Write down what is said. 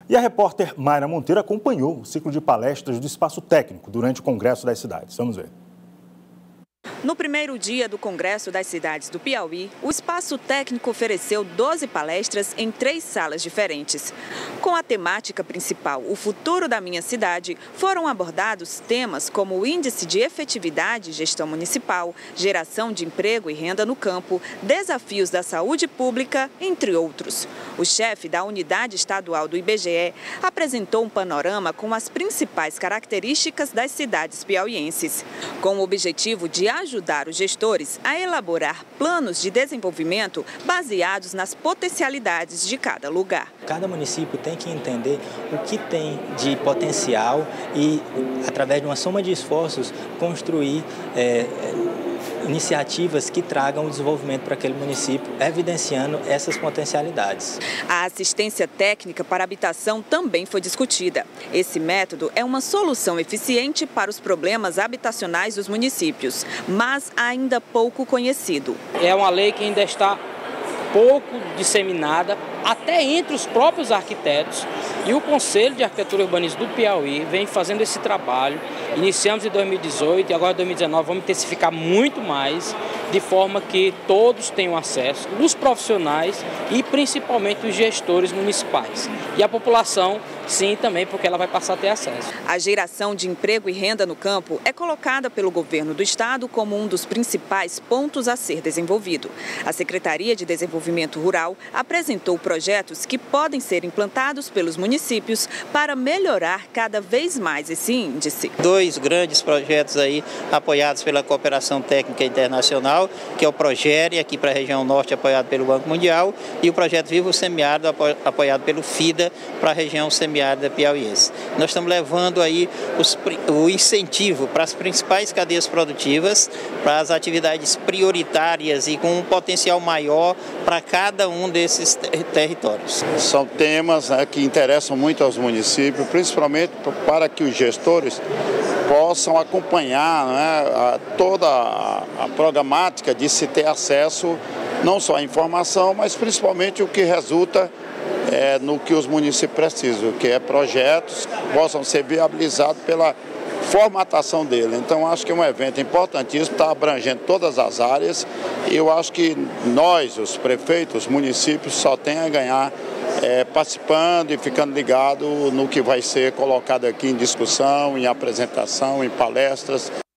E a repórter Mayra Monteiro acompanhou o ciclo de palestras do Espaço Técnico durante o Congresso das Cidades. Vamos ver. No primeiro dia do Congresso das Cidades do Piauí, o Espaço Técnico ofereceu 12 palestras em 3 salas diferentes. Com a temática principal, o futuro da minha cidade, foram abordados temas como o Índice de Efetividade e Gestão Municipal, geração de emprego e renda no campo, desafios da saúde pública, entre outros. O chefe da Unidade Estadual do IBGE apresentou um panorama com as principais características das cidades piauienses, com o objetivo de ajudar os gestores a elaborar planos de desenvolvimento baseados nas potencialidades de cada lugar. Cada município tem que entender o que tem de potencial e, através de uma soma de esforços, construir iniciativas que tragam o desenvolvimento para aquele município, evidenciando essas potencialidades. A assistência técnica para habitação também foi discutida. Esse método é uma solução eficiente para os problemas habitacionais dos municípios, mas ainda pouco conhecido. É uma lei que ainda está pouco disseminada, até entre os próprios arquitetos, e o Conselho de Arquitetura e Urbanismo do Piauí vem fazendo esse trabalho. Iniciamos em 2018 e agora em 2019 vamos intensificar muito mais, de forma que todos tenham acesso, os profissionais e principalmente os gestores municipais. E a população, sim, também, porque ela vai passar a ter acesso. A geração de emprego e renda no campo é colocada pelo governo do estado como um dos principais pontos a ser desenvolvido. A Secretaria de Desenvolvimento Rural apresentou projetos que podem ser implantados pelos municípios para melhorar cada vez mais esse índice. 2 grandes projetos aí apoiados pela Cooperação Técnica Internacional, que é o Progere, aqui para a região norte, apoiado pelo Banco Mundial, e o projeto Vivo Semiárido, apoiado pelo FIDA, para a região semiárida piauiense. Nós estamos levando aí o incentivo para as principais cadeias produtivas, para as atividades prioritárias e com um potencial maior para cada um desses territórios. São temas que interessam muito aos municípios, principalmente para que os gestores possam acompanhar toda a programática de se ter acesso não só à informação, mas principalmente o que resulta no que os municípios precisam, que é projetos que possam ser viabilizados pela formatação dele. Então, acho que é um evento importantíssimo, está abrangendo todas as áreas, e eu acho que nós, os prefeitos, os municípios, só tem a ganhar participando e ficando ligado no que vai ser colocado aqui em discussão, em apresentação, em palestras.